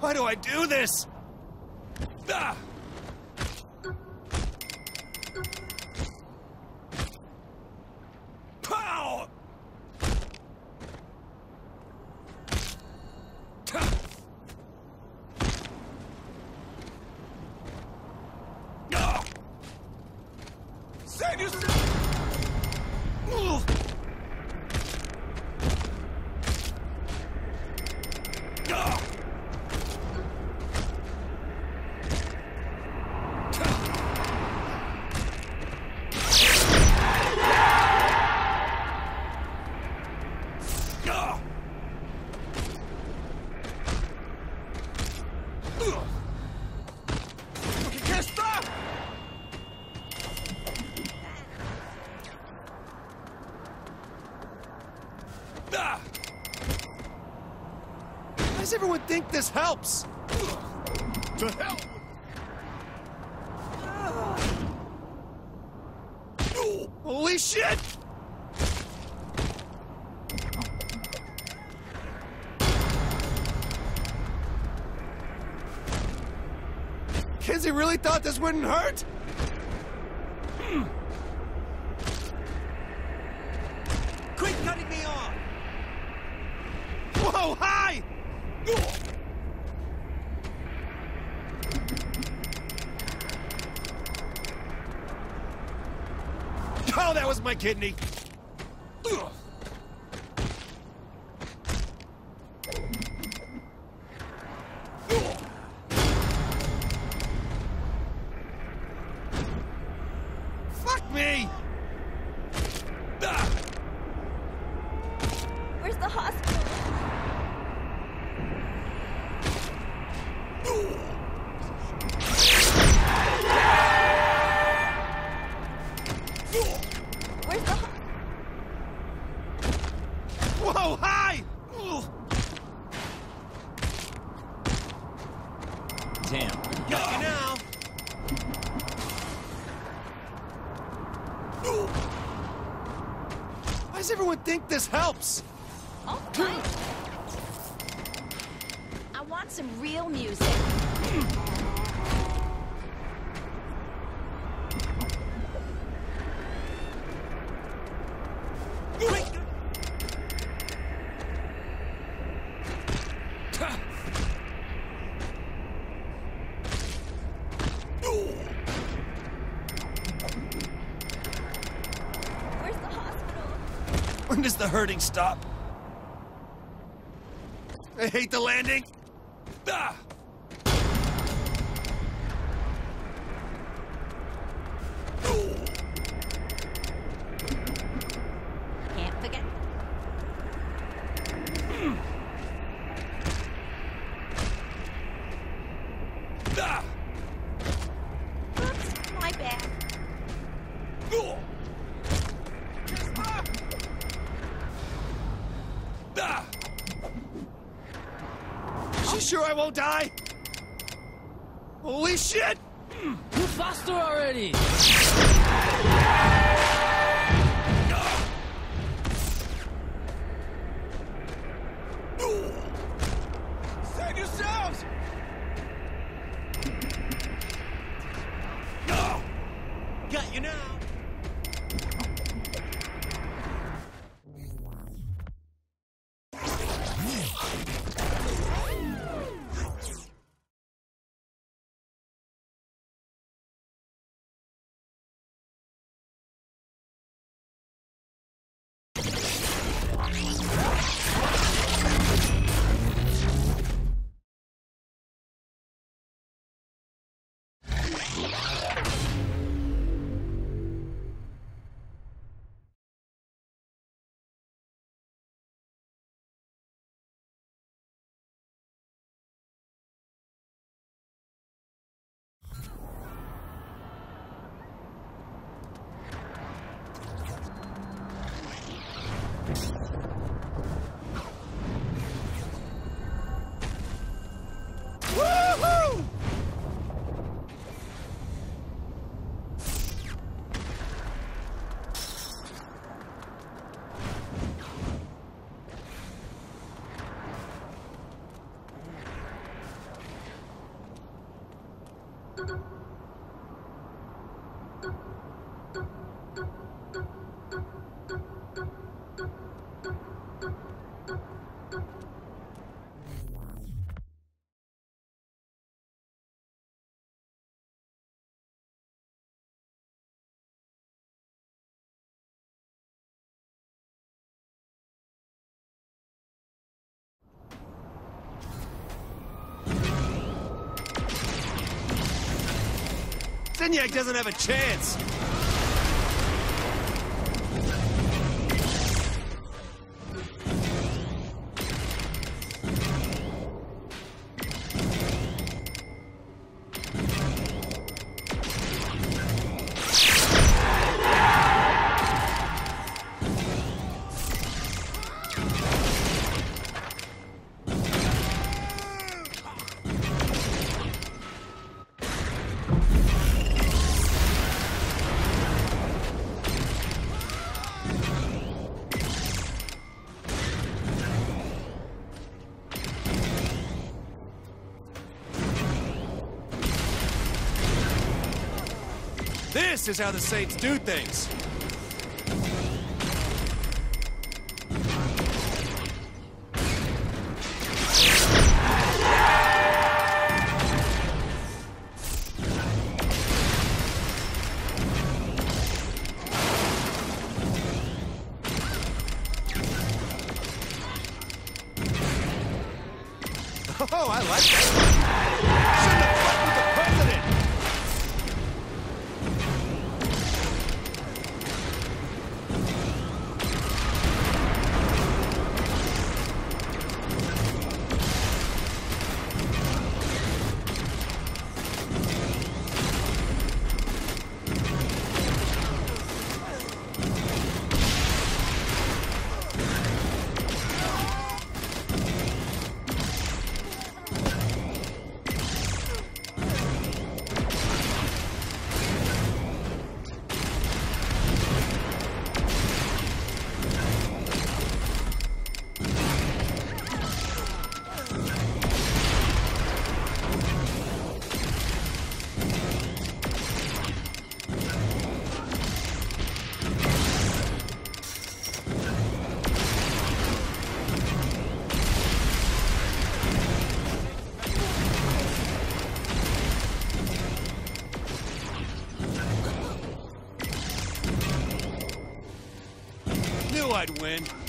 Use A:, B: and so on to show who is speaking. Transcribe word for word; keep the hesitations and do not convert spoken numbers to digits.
A: Why do I do this? Ah! Pow! Ah! Save yourself! Move! Ah! Okay, can't stop! Ah! Why does everyone think this helps? To help! Holy shit! Kinzie really thought this wouldn't hurt? Quit cutting me off! Whoa, hi! Oh, that was my kidney! Fuck me!
B: Where's the hospital? Where's the ho-
A: Whoa, hi!
C: Damn.
A: Got you now! Why does everyone think this helps?
B: Oh, fine. I want some real music. Where's the hospital?
A: When does the hurting stop? I hate the landing. Ah!
B: Can't forget.
A: Ah!
B: Oops, my bad.
A: Ah! She sure I won't die? Holy shit!
C: Move faster already!
A: Save yourselves! Got you now! Zinyak doesn't have a chance. This is how the Saints do things. Oh, I like that. Shouldn't have fucked with the president. I'd win.